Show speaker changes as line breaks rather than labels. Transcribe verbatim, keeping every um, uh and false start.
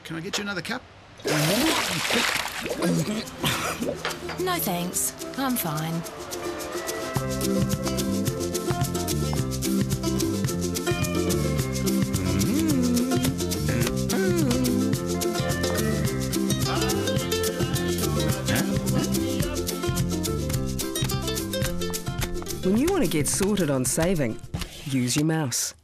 Can I get you another cup?
No thanks, I'm fine.
When you want to get sorted on saving, use your mouse.